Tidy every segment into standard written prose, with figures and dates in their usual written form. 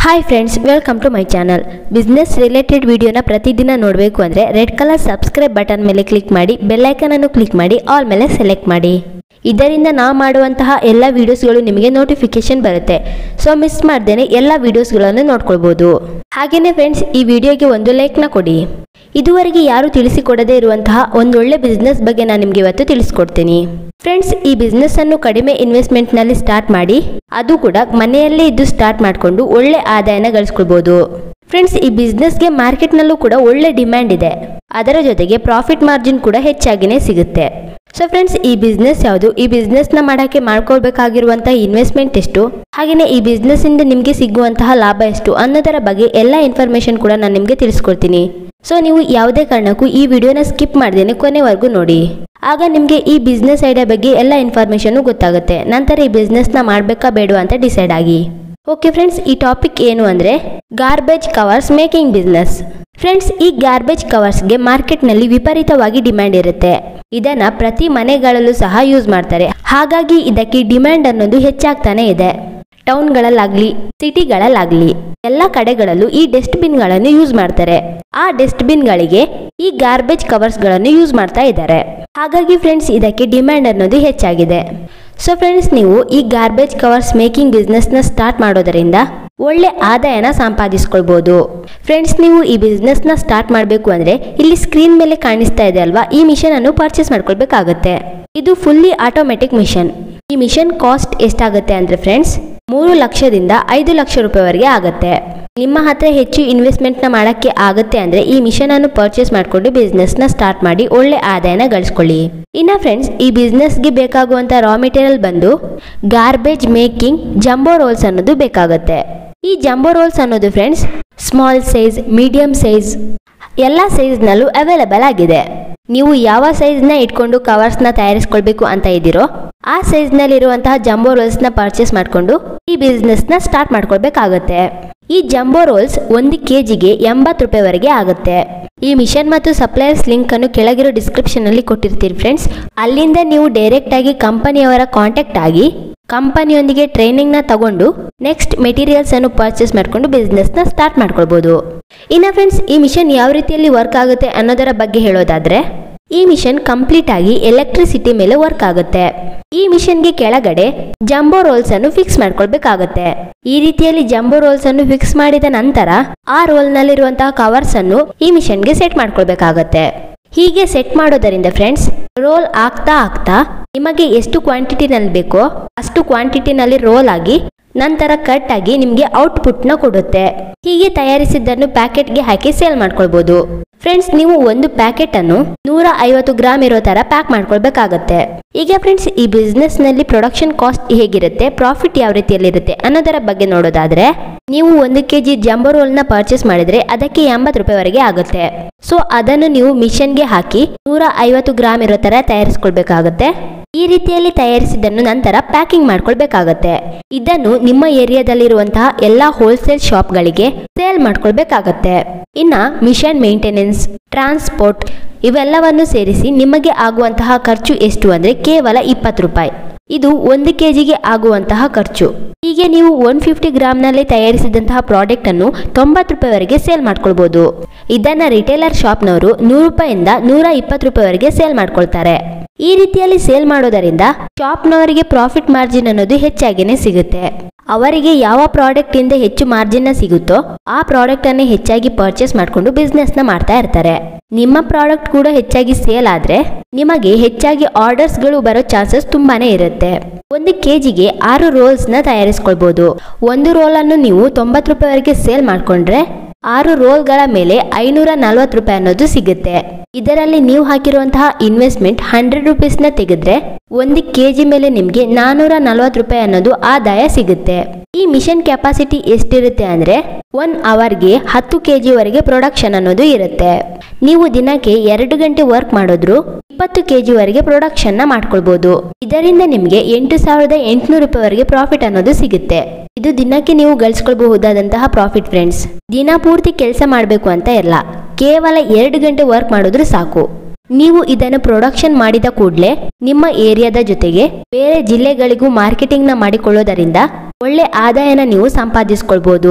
Hi friends, welcome to my channel. Business related ವಿಡಿಯೋನ ಪ್ರತಿದಿನ ನೋಡಬೇಕು ಅಂದರೆ ರೆಡ್ ಕಲರ್ ಸಬ್ಸ್ಕ್ರೈಬ್ ಬಟನ್ ಮೇಲೆ ಕ್ಲಿಕ್ ಮಾಡಿ, ಬೆಲ್ ಐಕಾನ್ ಅನ್ನು ಕ್ಲಿಕ್ ಮಾಡಿ, ಆಲ್ ಮೇಲೆ ಸೆಲೆಕ್ಟ್ ಮಾಡಿ. ಇದರಿಂದ ನಾವು ಮಾಡುವಂತಹ ಎಲ್ಲ ವಿಡಿಯೋಸ್ಗಳು ನಿಮಗೆ ನೋಟಿಫಿಕೇಶನ್ ಬರುತ್ತೆ. ಸೊ ಮಿಸ್ ಮಾಡ್ದೇನೆ ಎಲ್ಲ ವಿಡಿಯೋಸ್ಗಳನ್ನು ನೋಡ್ಕೊಳ್ಬೋದು. ಹಾಗೇನೆ ಫ್ರೆಂಡ್ಸ್, ಈ ವಿಡಿಯೋಗೆ ಒಂದು ಲೈಕ್ನ ಕೊಡಿ. ಇದುವರೆಗೆ ಯಾರು ತಿಳಿಸಿಕೊಡದೇ ಇರುವಂತಹ ಒಂದೊಳ್ಳೆ ಬಿಸ್ನೆಸ್ ಬಗ್ಗೆ ನಾನು ನಿಮಗೆ ಇವತ್ತು ತಿಳಿಸ್ಕೊಡ್ತೀನಿ. ಫ್ರೆಂಡ್ಸ್, ಈ ಬಿಸ್ನೆಸ್ ಅನ್ನು ಕಡಿಮೆ ಇನ್ವೆಸ್ಟ್ಮೆಂಟ್ ನಲ್ಲಿ ಸ್ಟಾರ್ಟ್ ಮಾಡಿ, ಅದು ಕೂಡ ಮನೆಯಲ್ಲೇ ಇದ್ದು ಸ್ಟಾರ್ಟ್ ಮಾಡಿಕೊಂಡು ಒಳ್ಳೆ ಆದಾಯನ ಗಳಿಸ್ಕೊಳ್ಬಹುದು. ಫ್ರೆಂಡ್ಸ್, ಈ ಬಿಸ್ನೆಸ್ಗೆ ಮಾರ್ಕೆಟ್ನಲ್ಲೂ ಕೂಡ ಒಳ್ಳೆ ಡಿಮ್ಯಾಂಡ್ ಇದೆ. ಅದರ ಜೊತೆಗೆ ಪ್ರಾಫಿಟ್ ಮಾರ್ಜಿನ್ ಕೂಡ ಹೆಚ್ಚಾಗಿನೇ ಸಿಗುತ್ತೆ. ಸೊ ಫ್ರೆಂಡ್ಸ್, ಈ ಬಿಸ್ನೆಸ್ ಯಾವುದು, ಈ ಬಿಸ್ನೆಸ್ ನ ಮಾಡಕ್ಕೆ ಮಾಡ್ಕೊಳ್ಬೇಕಾಗಿರುವಂತಹ ಇನ್ವೆಸ್ಟ್ಮೆಂಟ್ ಎಷ್ಟು, ಹಾಗೇನೆ ಈ ಬಿಸ್ನೆಸ್ ಇಂದ ನಿಮಗೆ ಸಿಗುವಂತಹ ಲಾಭ ಎಷ್ಟು ಅನ್ನೋದರ ಬಗ್ಗೆ ಎಲ್ಲ ಇನ್ಫಾರ್ಮೇಶನ್ ಕೂಡ ನಾನು ನಿಮಗೆ ತಿಳಿಸ್ಕೊಡ್ತೀನಿ. ಸೊ ನೀವು ಯಾವುದೇ ಕಾರಣಕ್ಕೂ ಈ ವಿಡಿಯೋನ ಸ್ಕಿಪ್ ಮಾಡ್ದೇನೆ ಕೊನೆವರೆಗೂ ನೋಡಿ. ಆಗ ನಿಮಗೆ ಈ ಬಿಸ್ನೆಸ್ ಐಡಿಯಾ ಬಗ್ಗೆ ಎಲ್ಲ ಇನ್ಫಾರ್ಮೇಶನ್ ಗೊತ್ತಾಗುತ್ತೆ. ನಂತರ ಈ ಬಿಸ್ನೆಸ್ ನ ಮಾಡ್ಬೇಕಾ ಬೇಡವಾ ಅಂತ ಡಿಸೈಡ್ ಆಗಿ. ಓಕೆ ಫ್ರೆಂಡ್ಸ್, ಈ ಟಾಪಿಕ್ ಏನು ಅಂದ್ರೆ garbage covers making business. Friends, ಈ ಗಾರ್ಬೇಜ್ ಕವರ್ಸ್ಗೆ ಮಾರ್ಕೆಟ್ನಲ್ಲಿ ವಿಪರೀತವಾಗಿ ಡಿಮ್ಯಾಂಡ್ ಇರುತ್ತೆ. ಇದನ್ನ ಪ್ರತಿ ಮನೆಗಳಲ್ಲೂ ಸಹ ಯೂಸ್ ಮಾಡ್ತಾರೆ. ಹಾಗಾಗಿ ಇದಕ್ಕೆ ಡಿಮ್ಯಾಂಡ್ ಅನ್ನೋದು ಹೆಚ್ಚಾಗ್ತಾನೆ ಇದೆ. ಟೌನ್ಗಳಲ್ಲಾಗ್ಲಿ, ಸಿಟಿಗಳಲ್ಲಾಗ್ಲಿ ಎಲ್ಲ ಕಡೆಗಳಲ್ಲೂ ಈ ಡಸ್ಟ್ ಬಿನ್ಗಳನ್ನು ಯೂಸ್ ಮಾಡ್ತಾರೆ. ಆ ಡಸ್ಟ್ ಬಿನ್ಗಳಿಗೆ ಈ ಗಾರ್ಬೇಜ್ ಕವರ್ಸ್ ಗಳನ್ನು ಯೂಸ್ ಮಾಡ್ತಾ ಇದ್ದಾರೆ. ಹಾಗಾಗಿ ಫ್ರೆಂಡ್ಸ್, ಇದಕ್ಕೆ ಡಿಮ್ಯಾಂಡ್ ಅನ್ನೋದು ಹೆಚ್ಚಾಗಿದೆ. ಸೊ ಫ್ರೆಂಡ್ಸ್, ನೀವು ಈ ಗಾರ್ಬೇಜ್ ಕವರ್ಸ್ ಮೇಕಿಂಗ್ ಬಿಸ್ನೆಸ್ ನ ಸ್ಟಾರ್ಟ್ ಮಾಡೋದರಿಂದ ಒಳ್ಳೆ ಆದಾಯನ ಸಂಪಾದಿಸ್ಕೊಳ್ಬಹುದು. ಫ್ರೆಂಡ್ಸ್, ನೀವು ಈ ಬಿಸ್ನೆಸ್ ನ ಸ್ಟಾರ್ಟ್ ಮಾಡಬೇಕು ಅಂದ್ರೆ ಇಲ್ಲಿ ಸ್ಕ್ರೀನ್ ಮೇಲೆ ಕಾಣಿಸ್ತಾ ಇದೆ ಅಲ್ವಾ, ಈ ಮಿಷನ್ ಅನ್ನು ಪರ್ಚೇಸ್ ಮಾಡ್ಕೊಳ್ಬೇಕಾಗತ್ತೆ. ಇದು ಫುಲ್ಲಿ ಆಟೋಮೆಟಿಕ್ ಮಿಷನ್. ಈ ಮಿಷನ್ ಕಾಸ್ಟ್ ಎಷ್ಟಾಗುತ್ತೆ ಅಂದ್ರೆ ಫ್ರೆಂಡ್ಸ್ 3 ಲಕ್ಷದಿಂದ 5 ಲಕ್ಷ ರೂಪಾಯಿವರೆಗೆ ಆಗುತ್ತೆ. ನಿಮ್ಮ ಹತ್ರ ಹೆಚ್ಚು ಇನ್ವೆಸ್ಟ್ಮೆಂಟ್ ನ ಮಾಡಕ್ಕೆ ಆಗುತ್ತೆ ಅಂದ್ರೆ ಈ ಮಿಷನ್ ಅನ್ನು ಪರ್ಚೇಸ್ ಮಾಡಿಕೊಂಡು ಬಿಸ್ನೆಸ್ ನ ಸ್ಟಾರ್ಟ್ ಮಾಡಿ ಒಳ್ಳೆ ಆದಾಯನ ಗಳಿಸ್ಕೊಳ್ಳಿ. ಇನ್ನ ಫ್ರೆಂಡ್ಸ್, ಈ ಬಿಸ್ನೆಸ್ ಗೆ ಬೇಕಾಗುವಂತ ರಾ ಮೆಟೀರಿಯಲ್ ಬಂದು ಗಾರ್ಬೇಜ್ ಮೇಕಿಂಗ್ ಜಂಬೋ ರೋಲ್ಸ್ ಅನ್ನೋದು ಬೇಕಾಗುತ್ತೆ. ಈ ಜಂಬೋ ರೋಲ್ಸ್ ಅನ್ನೋದು friends small size, medium size ಎಲ್ಲ ಸೈಜ್ ನಲ್ಲೂ ಅವೈಲೇಬಲ್ ಆಗಿದೆ. ನೀವು ಯಾವ ಸೈಜ್ ನ ಇಟ್ಕೊಂಡು ಕವರ್ಸ್ ನ ತಯಾರಿಸ್ಕೊಳ್ಬೇಕು ಅಂತ ಇದ್ದೀರೋ ಆ ಸೈಜ್ ನಲ್ಲಿ ಇರುವಂತಹ ಜಂಬೋ ರೋಲ್ಸ್ ನ ಪರ್ಚೇಸ್ ಮಾಡಿಕೊಂಡು ಈ ಬಿಸ್ನೆಸ್ ನ ಸ್ಟಾರ್ಟ್ ಮಾಡ್ಕೊಳ್ಬೇಕಾಗತ್ತೆ. ಈ ಜಂಬೋ ರೋಲ್ಸ್ 1 kgಗೆ 80 ರೂಪಾಯಿವರೆಗೆ ಆಗುತ್ತೆ. ಈ ಮಿಷನ್ ಮತ್ತು ಸಪ್ಲೈಯರ್ಸ್ ಲಿಂಕ್ ಅನ್ನು ಕೆಳಗಿರೋ ಡಿಸ್ಕ್ರಿಪ್ಷನ್ ಅಲ್ಲಿ ಕೊಟ್ಟಿರ್ತೀರಿ ಫ್ರೆಂಡ್ಸ್. ಅಲ್ಲಿಂದ ನೀವು ಡೈರೆಕ್ಟ್ ಆಗಿ ಕಂಪನಿಯವರ ಕಾಂಟ್ಯಾಕ್ಟ್ ಆಗಿ ಕಂಪನಿಯೊಂದಿಗೆ ಟ್ರೈನಿಂಗ್ ನ ತಗೊಂಡು ನೆಕ್ಸ್ಟ್ ಮೆಟೀರಿಯಲ್ಸ್ ಅನ್ನು ಪರ್ಚೇಸ್ ಮಾಡಿಕೊಂಡು ಬಿಸ್ನೆಸ್ ನ ಸ್ಟಾರ್ಟ್ ಮಾಡ್ಕೊಳ್ಬಹುದು. ಇನ್ನ ಫ್ರೆಂಡ್ಸ್, ಈ ಮಿಷನ್ ಯಾವ ರೀತಿಯಲ್ಲಿ ವರ್ಕ್ ಆಗುತ್ತೆ ಅನ್ನೋದರ ಬಗ್ಗೆ ಹೇಳೋದಾದ್ರೆ ಈ ಮಿಷನ್ ಕಂಪ್ಲೀಟ್ ಆಗಿ ಎಲೆಕ್ಟ್ರಿಸಿಟಿ ಮೇಲೆ ವರ್ಕ್ ಆಗುತ್ತೆ. ಈ ಮಿಷನ್ಗೆ ಕೆಳಗಡೆ ಜಂಬೋ ರೋಲ್ಸ್ ಅನ್ನು ಫಿಕ್ಸ್ ಮಾಡ್ಕೊಳ್ಬೇಕಾಗತ್ತೆ. ಈ ರೀತಿಯಲ್ಲಿ ಜಂಬೋ ರೋಲ್ಸ್ ಅನ್ನು ಫಿಕ್ಸ್ ಮಾಡಿದ ನಂತರ ಆ ರೋಲ್ ನಲ್ಲಿರುವಂತಹ ಕವರ್ಸ್ ಅನ್ನು ಈ ಮಿಷನ್ಗೆ ಸೆಟ್ ಮಾಡ್ಕೊಳ್ಬೇಕಾಗತ್ತೆ. ಹೀಗೆ ಸೆಟ್ ಮಾಡೋದರಿಂದ ಫ್ರೆಂಡ್ಸ್ ರೋಲ್ ಆಗ್ತಾ ಆಗ್ತಾ ನಿಮಗೆ ಎಷ್ಟು ಕ್ವಾಂಟಿಟಿನಲ್ಲಿ ಬೇಕೋ ಅಷ್ಟು ಕ್ವಾಂಟಿಟಿನಲ್ಲಿ ರೋಲ್ ಆಗಿ ನಂತರ ಕಟ್ ಆಗಿ ನಿಮಗೆ ಔಟ್ಪುಟ್ ನ ಕೊಡುತ್ತೆ. ಹೀಗೆ ತಯಾರಿಸಿದ್ದನ್ನು ಪ್ಯಾಕೆಟ್ಗೆ ಹಾಕಿ ಸೇಲ್ ಮಾಡ್ಕೊಳ್ಬಹುದು. ಫ್ರೆಂಡ್ಸ್, ನೀವು ಒಂದು ಪ್ಯಾಕೆಟ್ ಅನ್ನು 150 ಗ್ರಾಮ್ ಇರೋ ತರ ಪ್ಯಾಕ್ ಮಾಡ್ಕೊಳ್ಬೇಕಾಗತ್ತೆ. ಈಗ ಫ್ರೆಂಡ್ಸ್, ಈ ಬಿಸ್ನೆಸ್ ನಲ್ಲಿ ಪ್ರೊಡಕ್ಷನ್ ಕಾಸ್ಟ್ ಹೇಗಿರುತ್ತೆ, ಪ್ರಾಫಿಟ್ ಯಾವ ರೀತಿಯಲ್ಲಿ ಇರುತ್ತೆ ಅನ್ನೋದರ ಬಗ್ಗೆ ನೋಡೋದಾದ್ರೆ ನೀವು 1 kg ಜಂಬೋ ರೋಲ್ ನ ಪರ್ಚೇಸ್ ಮಾಡಿದ್ರೆ ಅದಕ್ಕೆ 80 ರೂಪಾಯಿವರೆಗೆ ಆಗುತ್ತೆ. ಸೊ ಅದನ್ನು ನೀವು ಮಿಷನ್ಗೆ ಹಾಕಿ 150 ಗ್ರಾಮ್ ಇರೋ ತರ ತಯಾರಿಸ್ಕೊಳ್ಬೇಕಾಗತ್ತೆ. ಈ ರೀತಿಯಲ್ಲಿ ತಯಾರಿಸಿದ್ದನ್ನು ನಂತರ ಪ್ಯಾಕಿಂಗ್ ಮಾಡ್ಕೊಳ್ಬೇಕಾಗತ್ತೆ. ಇದನ್ನು ನಿಮ್ಮ ಏರಿಯಾದಲ್ಲಿರುವಂತಹ ಎಲ್ಲಾ ಹೋಲ್ಸೇಲ್ ಶಾಪ್ಗಳಿಗೆ ಸೇಲ್ ಮಾಡ್ಕೊಳ್ಬೇಕಾಗತ್ತೆ. ಇನ್ನ ಮಿಷನ್ ಮೇಂಟೆನೆನ್ಸ್, ಟ್ರಾನ್ಸ್ಪೋರ್ಟ್ ಇವೆಲ್ಲವನ್ನು ಸೇರಿಸಿ ನಿಮಗೆ ಆಗುವಂತಹ ಖರ್ಚು ಎಷ್ಟು ಅಂದ್ರೆ ಕೇವಲ 20 ರೂಪಾಯಿ. ಇದು 1 kgಗೆ ಆಗುವಂತಹ ಖರ್ಚು. ಹೀಗೆ ನೀವು 150 ಗ್ರಾಮ್ ನಲ್ಲಿ ತಯಾರಿಸಿದಂತಹ ಪ್ರಾಡಕ್ಟ್ ಅನ್ನು 90 ರೂಪಾಯಿವರೆಗೆ ಸೇಲ್ ಮಾಡ್ಕೊಳ್ಬಹುದು. ಇದನ್ನ ರಿಟೇಲರ್ ಶಾಪ್ನವರು 100 ರೂಪಾಯಿಂದ 120 ರೂಪಾಯಿವರೆಗೆ ಸೇಲ್ ಮಾಡ್ಕೊಳ್ತಾರೆ. ಈ ರೀತಿಯಲ್ಲಿ ಸೇಲ್ ಮಾಡೋದರಿಂದ ಶಾಪ್ನವರಿಗೆ ಪ್ರಾಫಿಟ್ ಮಾರ್ಜಿನ್ ಅನ್ನೋದು ಹೆಚ್ಚಾಗಿನೇ ಸಿಗುತ್ತೆ. ಅವರಿಗೆ ಯಾವ ಪ್ರಾಡಕ್ಟ್ ಇಂದ ಹೆಚ್ಚು ಮಾರ್ಜಿನ್ ಸಿಗುತ್ತೋ ಆ ಪ್ರಾಡಕ್ಟ್ ಅನ್ನೇ ಹೆಚ್ಚಾಗಿ ಪರ್ಚೇಸ್ ಮಾಡಿಕೊಂಡು ಬಿಸ್ನೆಸ್ ನ ಮಾಡ್ತಾ ಇರ್ತಾರೆ. ನಿಮ್ಮ ಪ್ರಾಡಕ್ಟ್ ಕೂಡ ಹೆಚ್ಚಾಗಿ ಸೇಲ್ ಆದ್ರೆ ನಿಮಗೆ ಹೆಚ್ಚಾಗಿ ಆರ್ಡರ್ಸ್ ಗಳು ಬರೋ ಚಾನ್ಸಸ್ ತುಂಬಾನೇ ಇರುತ್ತೆ. 1 kgಗೆ 6 ರೋಲ್ಸ್ ನ ತಯಾರಿಸ್ಕೊಳ್ಬಹುದು. ಒಂದು ರೋಲ್ ಅನ್ನು ನೀವು 90 ರೂಪಾಯಿವರೆಗೆ ಸೇಲ್ ಮಾಡ್ಕೊಂಡ್ರೆ 6 ರೋಲ್ಗಳ ಮೇಲೆ 540 ರೂಪಾಯಿ ಅನ್ನೋದು ಸಿಗುತ್ತೆ. ಇದರಲ್ಲಿ ನೀವು ಹಾಕಿರುವಂತಹ ಇನ್ವೆಸ್ಟ್ಮೆಂಟ್ 100 ರೂಪೀಸ್ ನ ತೆಗೆದ್ರೆ 1 kg ಮೇಲೆ ನಿಮ್ಗೆ 440 ರೂಪಾಯಿ ಅನ್ನೋದು ಆದಾಯ ಸಿಗುತ್ತೆ. ಈ ಮಿಷನ್ ಕೆಪಾಸಿಟಿ ಎಷ್ಟಿರುತ್ತೆ ಅಂದ್ರೆ 1 ಅವರ್ಗೆ 10 kg ವರೆಗೆ ಪ್ರೊಡಕ್ಷನ್ ಅನ್ನೋದು ಇರುತ್ತೆ. ನೀವು ದಿನಕ್ಕೆ 2 ಗಂಟೆ ವರ್ಕ್ ಮಾಡಿದ್ರು 20 kg ವರೆಗೆ ಪ್ರೊಡಕ್ಷನ್ ನ ಮಾಡ್ಕೊಳ್ಬಹುದು. ಇದರಿಂದ ನಿಮ್ಗೆ 8,800 ರೂಪಾಯಿವರೆಗೆ ಪ್ರಾಫಿಟ್ ಅನ್ನೋದು ಸಿಗುತ್ತೆ. ಇದು ದಿನಕ್ಕೆ ನೀವು ಗಳಿಸ್ಕೊಳ್ಬಹುದಾದಂತಹ ಪ್ರಾಫಿಟ್ ಫ್ರೆಂಡ್ಸ್. ದಿನ ಪೂರ್ತಿ ಕೆಲಸ ಮಾಡಬೇಕು ಅಂತ ಇಲ್ಲ, ಕೇವಲ 2 ಗಂಟೆ ವರ್ಕ್ ಮಾಡಿದ್ರು ಸಾಕು. ನೀವು ಇದನ್ನು ಪ್ರೊಡಕ್ಷನ್ ಮಾಡಿದ ಕೂಡಲೇ ನಿಮ್ಮ ಏರಿಯಾದ ಜೊತೆಗೆ ಬೇರೆ ಜಿಲ್ಲೆಗಳಿಗೂ ಮಾರ್ಕೆಟಿಂಗ್ ನ ಮಾಡಿಕೊಳ್ಳೋದರಿಂದ ಒಳ್ಳೆ ಆದಾಯನ ನೀವು ಸಂಪಾದಿಸಿಕೊಳ್ಳಬಹುದು.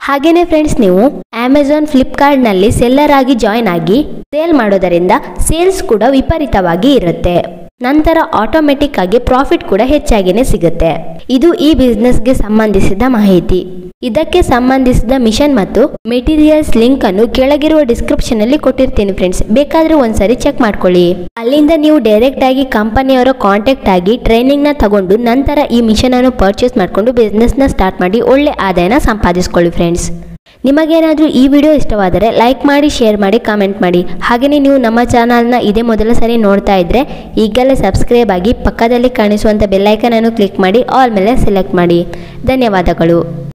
ಹಾಗೇನೆ ಫ್ರೆಂಡ್ಸ್, ನೀವು ಅಮೆಜಾನ್ ಫ್ಲಿಪ್ಕಾರ್ಟ್ನಲ್ಲಿ ಸೆಲ್ಲರ್ ಆಗಿ ಜಾಯ್ನ್ ಆಗಿ ಸೇಲ್ ಮಾಡೋದರಿಂದ ಸೇಲ್ಸ್ ಕೂಡ ವಿಪರೀತವಾಗಿ ಇರುತ್ತೆ. ನಂತರ ಆಟೋಮೆಟಿಕ್ ಆಗಿ ಪ್ರಾಫಿಟ್ ಕೂಡ ಹೆಚ್ಚಾಗಿನೇ ಸಿಗುತ್ತೆ. ಇದು ಈ ಬಿಸ್ನೆಸ್ಗೆ ಸಂಬಂಧಿಸಿದ ಮಾಹಿತಿ. ಇದಕ್ಕೆ ಸಂಬಂಧಿಸಿದ ಮಿಷನ್ ಮತ್ತು ಮೆಟೀರಿಯಲ್ಸ್ ಲಿಂಕ್ ಅನ್ನು ಕೆಳಗಿರುವ ಡಿಸ್ಕ್ರಿಪ್ಷನ್ ಅಲ್ಲಿ ಕೊಟ್ಟಿರ್ತೀನಿ ಫ್ರೆಂಡ್ಸ್, ಬೇಕಾದ್ರೆ ಒಂದ್ಸರಿ ಚೆಕ್ ಮಾಡ್ಕೊಳ್ಳಿ. ಅಲ್ಲಿಂದ ನೀವು ಡೈರೆಕ್ಟ್ ಆಗಿ ಕಂಪನಿಯವರ ಕಾಂಟ್ಯಾಕ್ಟ್ ಆಗಿ ಟ್ರೈನಿಂಗ್ ನ ತಗೊಂಡು ನಂತರ ಈ ಮಿಷನ್ ಅನ್ನು ಪರ್ಚೇಸ್ ಮಾಡಿಕೊಂಡು ಬಿಸ್ನೆಸ್ ನ ಸ್ಟಾರ್ಟ್ ಮಾಡಿ ಒಳ್ಳೆ ಆದಾಯನ ಸಂಪಾದಿಸ್ಕೊಳ್ಳಿ ಫ್ರೆಂಡ್ಸ್. ನಿಮಗೇನಾದರೂ ಈ ವಿಡಿಯೋ ಇಷ್ಟವಾದರೆ ಲೈಕ್ ಮಾಡಿ, ಶೇರ್ ಮಾಡಿ, ಕಾಮೆಂಟ್ ಮಾಡಿ. ಹಾಗೆಯೇ ನೀವು ನಮ್ಮ ಚಾನಲ್ನ ಇದೇ ಮೊದಲ ಸರಿ ನೋಡ್ತಾ ಇದ್ದರೆ ಈಗಲೇ ಸಬ್ಸ್ಕ್ರೈಬ್ ಆಗಿ ಪಕ್ಕದಲ್ಲಿ ಕಾಣಿಸುವಂಥ ಬೆಲ್ಲೈಕನ್ ಅನ್ನು ಕ್ಲಿಕ್ ಮಾಡಿ ಆಲ್ ಮೇಲೆ ಸೆಲೆಕ್ಟ್ ಮಾಡಿ. ಧನ್ಯವಾದಗಳು.